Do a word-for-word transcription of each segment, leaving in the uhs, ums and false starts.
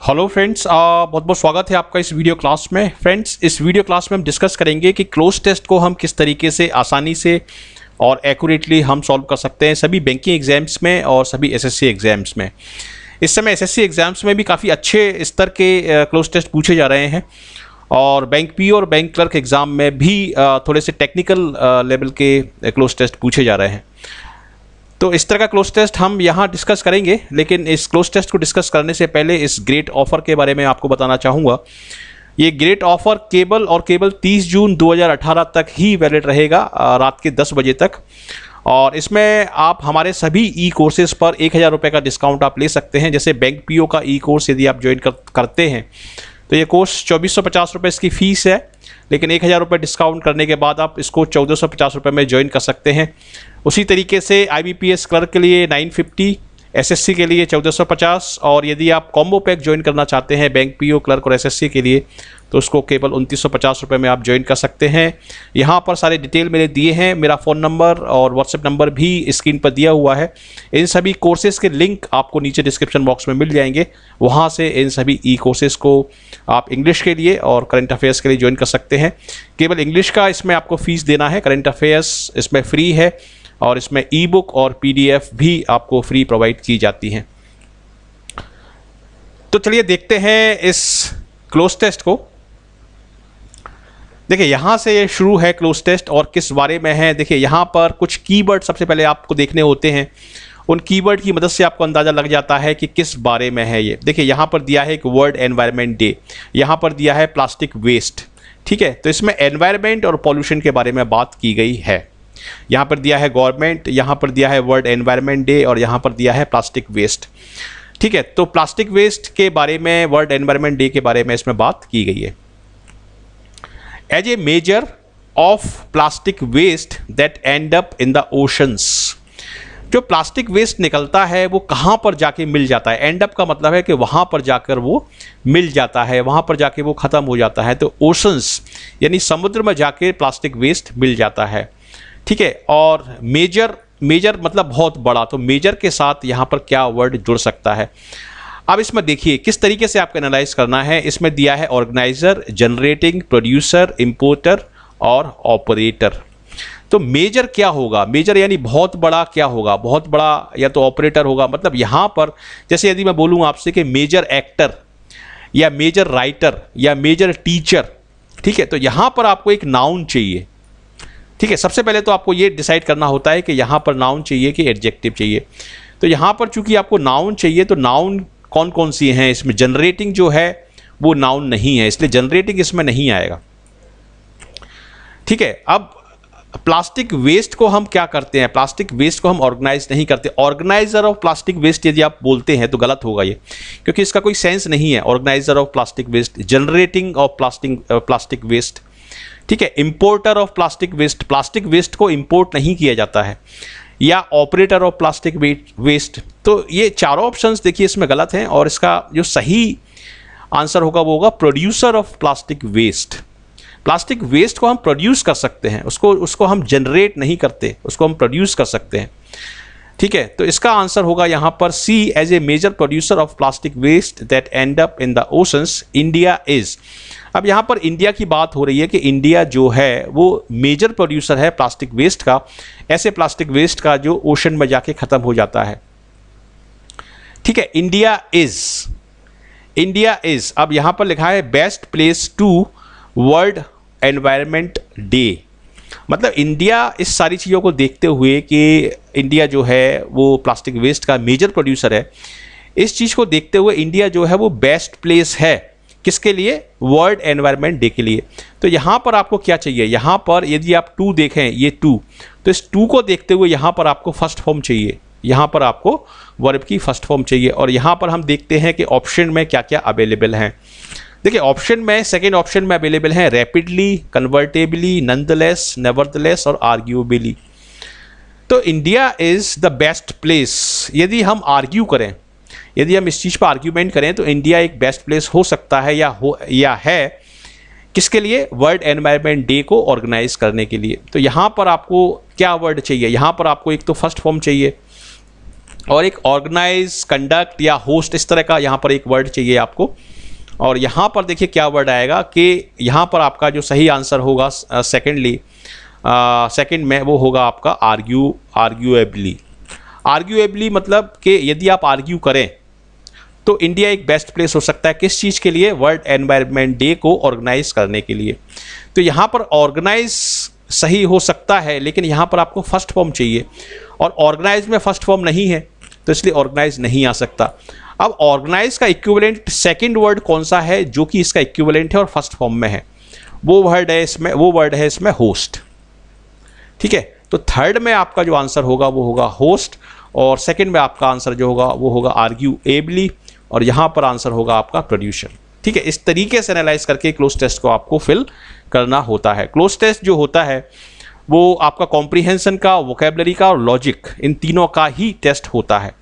Hello friends, बहुत बहुत स्वागत है आपका इस वीडियो क्लास में। फ्रेंड्स, इस वीडियो क्लास में हम डिस्कस करेंगे कि क्लोज टेस्ट को हम किस तरीके से आसानी से और एक्यूरेटली हम सॉल्व कर सकते हैं सभी बैंकिंग एग्जाम्स में और सभी एसएससी एग्जाम्स में। इस समय एसएससी एग्जाम्स में भी काफ़ी अच्छे स्तर के क्लोज टेस्ट पूछे जा रहे हैं और बैंक पी और बैंक क्लर्क एग्ज़ाम में भी थोड़े से टेक्निकल लेवल के क्लोज टेस्ट पूछे जा रहे हैं। तो इस तरह का क्लोज टेस्ट हम यहाँ डिस्कस करेंगे, लेकिन इस क्लोज टेस्ट को डिस्कस करने से पहले इस ग्रेट ऑफर के बारे में आपको बताना चाहूँगा। ये ग्रेट ऑफर केवल और केवल तीस जून दो हज़ार अठारह तक ही वैलिड रहेगा, रात के दस बजे तक। और इसमें आप हमारे सभी ई कोर्सेज पर एक हज़ार रुपये का डिस्काउंट आप ले सकते हैं। जैसे बैंक पीओ का ई कोर्स यदि आप ज्वाइन कर, करते हैं तो ये कोर्स चौबीस सौ पचास रुपये इसकी फ़ीस है, लेकिन एक हज़ार रुपये डिस्काउंट करने के बाद आप इसको चौदह सौ पचास रुपये में ज्वाइन कर सकते हैं। उसी तरीके से आईबीपीएस क्लर्क के लिए नाइन फिफ्टी, एसएससी के लिए चौदह सौ पचास, और यदि आप कॉम्बो पैक ज्वाइन करना चाहते हैं बैंक पीओ क्लर्क और एसएससी के लिए तो उसको केवल उनतीस सौ पचास रुपये में आप ज्वाइन कर सकते हैं। यहाँ पर सारे डिटेल मेरे दिए हैं, मेरा फ़ोन नंबर और व्हाट्सएप नंबर भी स्क्रीन पर दिया हुआ है। इन सभी कोर्सेज़ के लिंक आपको नीचे डिस्क्रिप्शन बॉक्स में मिल जाएंगे, वहाँ से इन सभी ई कोर्सेज़ को आप इंग्लिश के लिए और करंट अफेयर्स के लिए ज्वाइन कर सकते हैं। केवल इंग्लिश का इसमें आपको फ़ीस देना है, करंट अफेयर्स इसमें फ्री है और इसमें ई बुक और पीडीएफ भी आपको फ्री प्रोवाइड की जाती हैं। तो चलिए देखते हैं इस क्लोज टेस्ट को। देखिए यहाँ से ये शुरू है क्लोज टेस्ट और किस बारे में है। देखिए यहाँ पर कुछ कीवर्ड सबसे पहले आपको देखने होते हैं, उन कीवर्ड की मदद से आपको अंदाज़ा लग जाता है कि किस बारे में है ये। देखिए यहाँ पर दिया है एक वर्ल्ड एनवायरनमेंट डे, यहाँ पर दिया है प्लास्टिक वेस्ट, ठीक है। तो इसमें एनवायरनमेंट और पॉल्यूशन के बारे में बात की गई है। यहाँ पर दिया है गवर्नमेंट, यहाँ पर दिया है वर्ल्ड एनवायरनमेंट डे और यहाँ पर दिया है प्लास्टिक वेस्ट, ठीक है। तो प्लास्टिक वेस्ट के बारे में, वर्ल्ड एनवायरनमेंट डे के बारे में इसमें बात की गई है। As a major of plastic waste that end up in the oceans, जो प्लास्टिक वेस्ट निकलता है वो कहाँ पर जाके मिल जाता है। एंड अप का मतलब है कि वहाँ पर जाकर वो मिल जाता है, वहाँ पर जाके वो ख़त्म हो जाता है। तो ओशंस यानी समुद्र में जाके प्लास्टिक वेस्ट मिल जाता है, ठीक है। और मेजर, मेजर मतलब बहुत बड़ा, तो मेजर के साथ यहाँ पर क्या वर्ड जुड़ सकता है। अब इसमें देखिए किस तरीके से आपको एनालाइज करना है। इसमें दिया है ऑर्गेनाइजर, जनरेटिंग, प्रोड्यूसर, इंपोर्टर और ऑपरेटर। तो मेजर क्या होगा, मेजर यानी बहुत बड़ा क्या होगा, बहुत बड़ा या तो ऑपरेटर होगा। मतलब यहाँ पर जैसे यदि मैं बोलूँ आपसे कि मेजर एक्टर या मेजर राइटर या मेजर टीचर, ठीक है, तो यहाँ पर आपको एक नाउन चाहिए, ठीक है। सबसे पहले तो आपको ये डिसाइड करना होता है कि यहाँ पर नाउन चाहिए कि एडजेक्टिव चाहिए। तो यहाँ पर चूंकि आपको नाउन चाहिए तो नाउन कौन कौन सी हैं, इसमें जनरेटिंग जो है वो नाउन नहीं है, इसलिए जनरेटिंग इसमें नहीं आएगा, ठीक है। अब प्लास्टिक वेस्ट को हम क्या करते हैं, प्लास्टिक वेस्ट को हम ऑर्गेनाइज नहीं करते। ऑर्गेनाइजर ऑफ प्लास्टिक वेस्ट यदि आप बोलते हैं तो गलत होगा ये, क्योंकि इसका कोई सेंस नहीं है। Organiser of plastic waste, generating of plastic plastic waste, ठीक है। Importer of plastic waste, plastic waste को इंपोर्ट नहीं किया जाता है, या ऑपरेटर ऑफ प्लास्टिक वेस्ट। तो ये चारों ऑप्शंस देखिए इसमें गलत हैं और इसका जो सही आंसर होगा वो होगा producer of plastic waste. Plastic waste को हम प्रोड्यूस कर सकते हैं, उसको उसको हम जनरेट नहीं करते, उसको हम प्रोड्यूस कर सकते हैं, ठीक है। तो इसका आंसर होगा यहाँ पर C, as a major producer of plastic waste that end up in the oceans India is. अब यहाँ पर इंडिया की बात हो रही है कि इंडिया जो है वो मेजर प्रोड्यूसर है प्लास्टिक वेस्ट का, ऐसे प्लास्टिक वेस्ट का जो ओशन में जाके ख़त्म हो जाता है, ठीक है। India is, India is. अब यहाँ पर लिखा है best place to world environment day. मतलब इंडिया इस सारी चीज़ों को देखते हुए कि इंडिया जो है वो प्लास्टिक वेस्ट का मेजर प्रोड्यूसर है, इस चीज़ को देखते हुए इंडिया जो है वो बेस्ट प्लेस है किसके लिए, वर्ल्ड एनवायरनमेंट डे के लिए। तो यहाँ पर आपको क्या चाहिए, यहाँ पर यदि आप टू देखें, ये टू, तो इस टू को देखते हुए यहाँ पर आपको फर्स्ट फॉर्म चाहिए, यहाँ पर आपको वर्ब की फर्स्ट फॉर्म चाहिए। और यहाँ पर हम देखते हैं कि ऑप्शन में क्या क्या अवेलेबल हैं। देखिए ऑप्शन में, सेकेंड ऑप्शन में अवेलेबल हैं रैपिडली, कन्वर्टेबली, नंदलेस, नेवरदलेस और आर्ग्यूबली। तो India is the best place. यदि हम आर्ग्यू करें, यदि हम इस चीज़ पर आर्ग्यूमेंट करें तो इंडिया एक बेस्ट प्लेस हो सकता है या हो या है किसके लिए, वर्ल्ड एनवायरनमेंट डे को ऑर्गेनाइज करने के लिए। तो यहाँ पर आपको क्या वर्ड चाहिए, यहाँ पर आपको एक तो फर्स्ट फॉर्म चाहिए, और एक ऑर्गेनाइज, कंडक्ट या होस्ट, इस तरह का यहाँ पर एक वर्ड चाहिए आपको। और यहाँ पर देखिए क्या वर्ड आएगा कि यहाँ पर आपका जो सही आंसर होगा सेकेंडली सेकंड में वो होगा आपका आर्ग्यू आर्ग्यूएबली। आर्ग्यूएबली मतलब कि यदि आप आर्ग्यू करें तो इंडिया एक बेस्ट प्लेस हो सकता है किस चीज़ के लिए, वर्ल्ड एनवायरनमेंट डे को ऑर्गेनाइज करने के लिए। तो यहाँ पर ऑर्गेनाइज सही हो सकता है, लेकिन यहाँ पर आपको फर्स्ट फॉर्म चाहिए और ऑर्गेनाइज में फर्स्ट फॉर्म नहीं है, तो इसलिए ऑर्गेनाइज नहीं आ सकता। अब ऑर्गेनाइज का इक्विवेलेंट सेकंड वर्ड कौन सा है जो कि इसका इक्विवेलेंट है और फर्स्ट फॉर्म में है, वो वर्ड है इसमें वो वर्ड है इसमें होस्ट। ठीक है, तो थर्ड में आपका जो आंसर होगा वो होगा होस्ट, और सेकंड में आपका आंसर जो होगा वो होगा आर्ग्यूएबली, और यहाँ पर आंसर होगा आपका प्रोड्यूसर। ठीक है, इस तरीके से एनालाइज करके क्लोज टेस्ट को आपको फिल करना होता है। क्लोज टेस्ट जो होता है वो आपका कॉम्प्रिहेंशन का, वोकेबलरी का और लॉजिक, इन तीनों का ही टेस्ट होता है।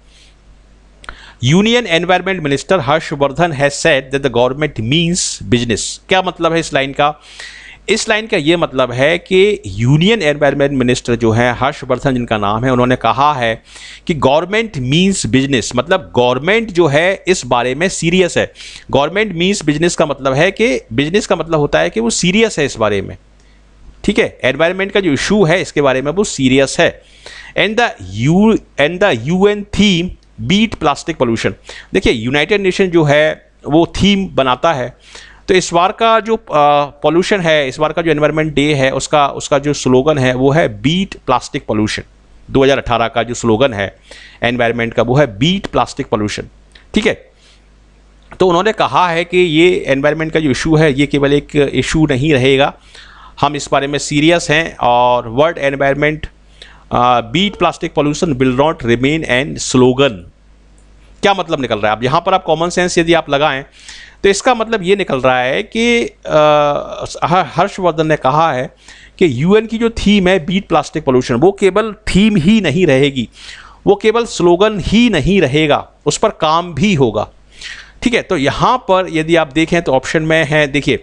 Union environment minister Harsh Vardhan has said that the government means business. क्या मतलब है इस लाइन का? इस लाइन का ये मतलब है कि यूनियन एनवायरमेंट मिनिस्टर जो है हर्षवर्धन जिनका नाम है, उन्होंने कहा है कि गवर्नमेंट मीन्स बिजनेस, मतलब गवर्नमेंट जो है इस बारे में सीरियस है। गवर्नमेंट मीन्स बिजनेस का मतलब है कि बिजनेस का मतलब होता है कि वो सीरियस है इस बारे में। ठीक है, एनवायरमेंट का जो इशू है इसके बारे में वो सीरियस है। And the U and the UN theme beat plastic pollution. देखिए, यूनाइटेड नेशन जो है वो थीम बनाता है, तो इस बार का जो पोल्यूशन है, इस बार का जो एनवायरनमेंट डे है, उसका उसका जो स्लोगन है वो है बीट प्लास्टिक पोल्यूशन। दो हज़ार अठारह का जो स्लोगन है एनवायरनमेंट का वो है बीट प्लास्टिक पोल्यूशन। ठीक है, तो उन्होंने कहा है कि ये एनवायरनमेंट का जो इशू है ये केवल एक इशू नहीं रहेगा, हम इस बारे में सीरियस हैं, और world environment beat plastic pollution will not remain an slogan. क्या मतलब निकल रहा है? अब यहाँ पर आप कॉमन सेंस यदि आप लगाएं तो इसका मतलब ये निकल रहा है कि हर्षवर्धन ने कहा है कि यूएन की जो थीम है बीट प्लास्टिक पोल्यूशन, वो केवल थीम ही नहीं रहेगी, वो केवल स्लोगन ही नहीं रहेगा, उस पर काम भी होगा। ठीक है, तो यहाँ पर यदि आप देखें तो ऑप्शन में है, देखिए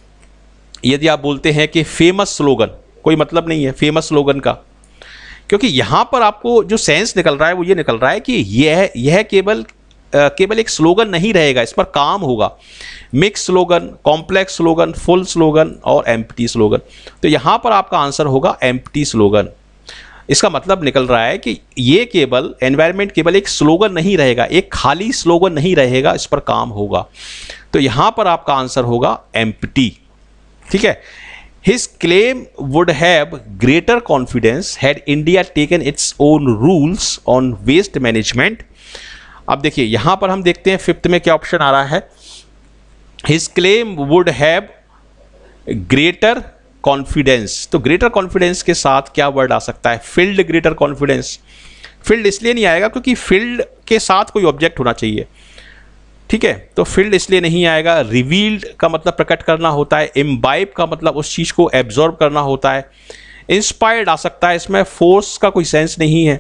यदि आप बोलते हैं कि फेमस स्लोगन, कोई मतलब नहीं है फेमस स्लोगन का, क्योंकि यहाँ पर आपको जो सेंस निकल रहा है वो ये निकल रहा है कि यह यह केवल केवल एक स्लोगन नहीं रहेगा, इस पर काम होगा। Mix slogan, complex slogan, full slogan और एम्प्टी स्लोगन। तो यहाँ पर आपका आंसर होगा एम्प्टी स्लोगन। इसका मतलब निकल रहा है कि ये केवल एनवायरनमेंट केवल एक स्लोगन नहीं रहेगा, एक खाली स्लोगन नहीं रहेगा, इस पर काम होगा। तो यहाँ पर आपका आंसर होगा एम्प्टी। ठीक है, His claim would have greater confidence had India taken its own rules on waste management. अब देखिए यहाँ पर हम देखते हैं फिफ्थ में क्या ऑप्शन आ रहा है। His claim would have greater confidence, तो greater confidence के साथ क्या वर्ड आ सकता है? filled greater confidence। filled इसलिए नहीं आएगा क्योंकि filled के साथ कोई ऑब्जेक्ट होना चाहिए। ठीक है, तो फील्ड इसलिए नहीं आएगा। रिवील्ड का मतलब प्रकट करना होता है, इम्बाइब का मतलब उस चीज को एब्जॉर्ब करना होता है, इंस्पायर्ड आ सकता है, इसमें फोर्स का कोई सेंस नहीं है।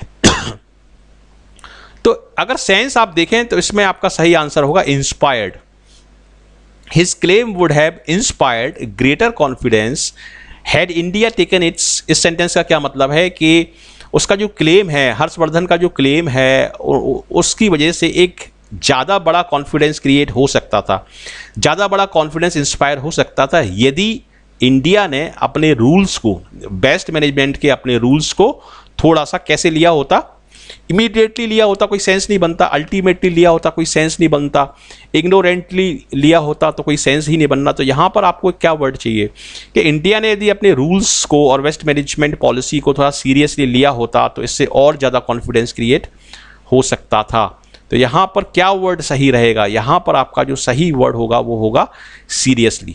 तो अगर सेंस आप देखें तो इसमें आपका सही आंसर होगा inspired. His claim would have inspired greater confidence had India taken its. इस सेंटेंस का क्या मतलब है कि उसका जो क्लेम है, हर्षवर्धन का जो क्लेम है, उसकी वजह से एक ज़्यादा बड़ा कॉन्फिडेंस क्रिएट हो सकता था, ज़्यादा बड़ा कॉन्फिडेंस इंस्पायर हो सकता था यदि इंडिया ने अपने रूल्स को, बेस्ट मैनेजमेंट के अपने रूल्स को थोड़ा सा कैसे लिया होता, इमीडिएटली लिया होता कोई सेंस नहीं बनता, अल्टीमेटली लिया होता कोई सेंस नहीं बनता, इग्नोरेंटली लिया होता तो कोई सेंस ही नहीं बनना। तो यहाँ पर आपको क्या वर्ड चाहिए कि इंडिया ने यदि अपने रूल्स को और वेस्ट मैनेजमेंट पॉलिसी को थोड़ा सीरियसली लिया होता तो इससे और ज़्यादा कॉन्फिडेंस क्रिएट हो सकता था। तो यहाँ पर क्या वर्ड सही रहेगा? यहाँ पर आपका जो सही वर्ड होगा वो होगा सीरियसली।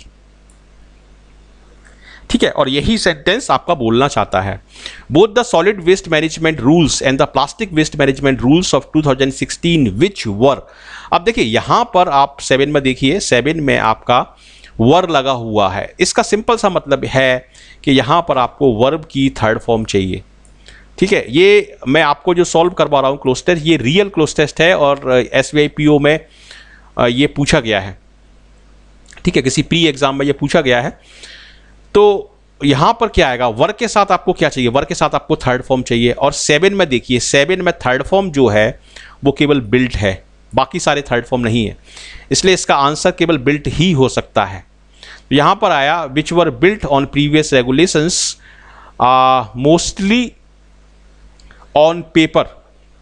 ठीक है, और यही सेंटेंस आपका बोलना चाहता है। Both the solid waste management rules and the plastic waste management rules of two thousand sixteen which were. अब देखिए यहाँ पर आप सेवन में देखिए, सेवन में आपका वर लगा हुआ है। इसका सिंपल सा मतलब है कि यहाँ पर आपको वर्ब की थर्ड फॉर्म चाहिए। ठीक है, ये मैं आपको जो सॉल्व करवा रहा हूँ क्लोज टेस्ट, ये रियल क्लोज टेस्ट है और S B I P O में ये पूछा गया है। ठीक है, किसी प्री एग्जाम में ये पूछा गया है। तो यहाँ पर क्या आएगा, वर्क के साथ आपको क्या चाहिए, वर्क के साथ आपको थर्ड फॉर्म चाहिए। और सेवन में देखिए, सेवन में थर्ड फॉर्म जो है वो केवल बिल्ट है, बाकी सारे थर्ड फॉर्म नहीं है, इसलिए इसका आंसर केवल बिल्ट ही हो सकता है। तो यहाँ पर आया which were built on previous regulations mostly on paper.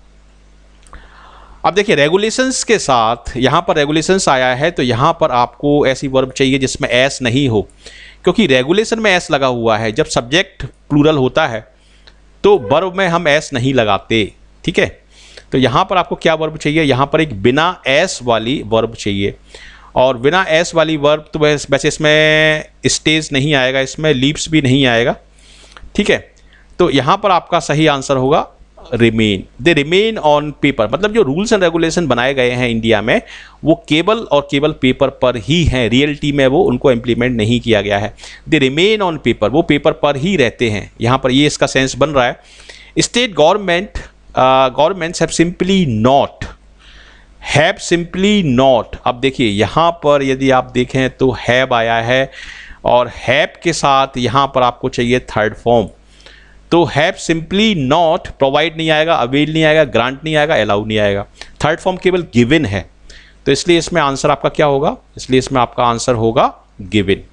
अब देखिए रेगुलेशंस के साथ यहाँ पर रेगुलेशंस आया है, तो यहाँ पर आपको ऐसी वर्ब चाहिए जिसमें एस नहीं हो, क्योंकि रेगुलेशन में एस लगा हुआ है। जब सब्जेक्ट प्लूरल होता है तो वर्ब में हम एस नहीं लगाते, ठीक है। तो यहाँ पर आपको क्या वर्ब चाहिए, यहाँ पर एक बिना एस वाली वर्ब चाहिए, और बिना एस वाली वर्ब तो वैसे इसमें स्टेज नहीं आएगा, इसमें लीप्स भी नहीं आएगा, ठीक है। तो यहाँ पर आपका सही आंसर होगा remain. They remain on paper, मतलब जो रूल्स एंड रेगुलेशन बनाए गए हैं इंडिया में वो केवल और केवल पेपर पर ही हैं, रियलिटी में वो उनको इम्प्लीमेंट नहीं किया गया है। दे रिमेन ऑन पेपर, वो पेपर पर ही रहते हैं, यहाँ पर ये इसका सेंस बन रहा है। State government governments have simply not, have simply not. अब देखिए यहाँ पर यदि आप देखें तो हैव आया है, और हैव के साथ यहाँ पर आपको चाहिए थर्ड फॉर्म, तो हैव सिंपली नॉट प्रोवाइड नहीं आएगा, अवेल नहीं आएगा, ग्रांट नहीं आएगा, अलाउ नहीं आएगा, थर्ड फॉर्म केवल गिवन है। तो इसलिए इसमें आंसर आपका क्या होगा, इसलिए इसमें आपका आंसर होगा given.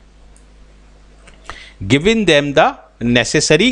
Given them the necessary,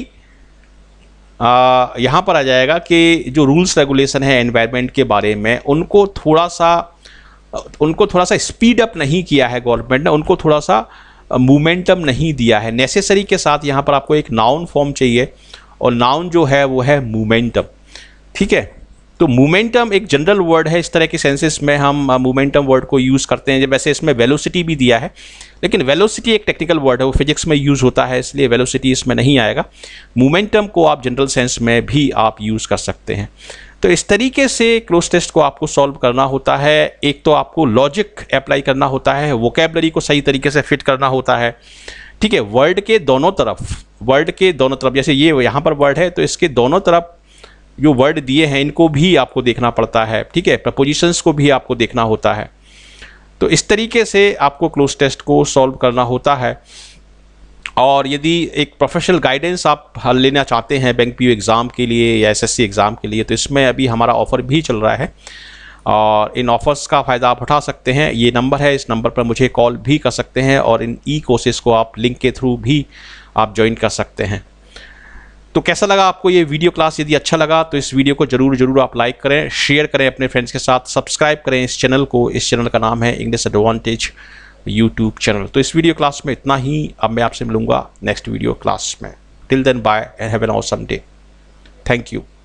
यहाँ पर आ जाएगा कि जो रूल्स रेगुलेशन है एनवायरनमेंट के बारे में, उनको थोड़ा सा उनको थोड़ा सा स्पीड अप नहीं किया है गवर्नमेंट ने, उनको थोड़ा सा मोमेंटम नहीं दिया है। नेसेसरी के साथ यहाँ पर आपको एक नाउन फॉर्म चाहिए, और नाउन जो है वो है मोमेंटम, ठीक है। तो मोमेंटम एक जनरल वर्ड है, इस तरह के सेंसेस में हम मोमेंटम वर्ड को यूज़ करते हैं। वैसे इसमें वेलोसिटी भी दिया है, लेकिन वेलोसिटी एक टेक्निकल वर्ड है, वो फिजिक्स में यूज़ होता है, इसलिए वेलोसिटी इसमें नहीं आएगा। मोमेंटम को आप जनरल सेंस में भी आप यूज़ कर सकते हैं। तो इस तरीके से क्लोज टेस्ट को आपको सॉल्व करना होता है। एक तो आपको लॉजिक अप्लाई करना होता है, वोकैबलरी को सही तरीके से फिट करना होता है, ठीक है। वर्ड के दोनों तरफ, वर्ड के दोनों तरफ, जैसे ये यहाँ पर वर्ड है तो इसके दोनों तरफ जो वर्ड दिए हैं इनको भी आपको देखना पड़ता है, ठीक है। प्रपोजिशंस को भी आपको देखना होता है। तो इस तरीके से आपको क्लोज टेस्ट को सॉल्व करना होता है। और यदि एक प्रोफेशनल गाइडेंस आप लेना चाहते हैं बैंक पीओ एग्ज़ाम के लिए या एसएससी एग्ज़ाम के लिए, तो इसमें अभी हमारा ऑफ़र भी चल रहा है, और इन ऑफ़र्स का फ़ायदा आप उठा सकते हैं। ये नंबर है, इस नंबर पर मुझे कॉल भी कर सकते हैं, और इन ई कोर्सेज़ को आप लिंक के थ्रू भी आप ज्वाइन कर सकते हैं। तो कैसा लगा आपको ये वीडियो क्लास? यदि अच्छा लगा तो इस वीडियो को ज़रूर ज़रूर आप लाइक करें, शेयर करें अपने फ्रेंड्स के साथ, सब्सक्राइब करें इस चैनल को। इस चैनल का नाम है इंग्लिश एडवांटेज यूट्यूब चैनल। तो इस वीडियो क्लास में इतना ही, अब मैं आपसे मिलूंगा नेक्स्ट वीडियो क्लास में। Till then bye and have an awesome day. Thank you.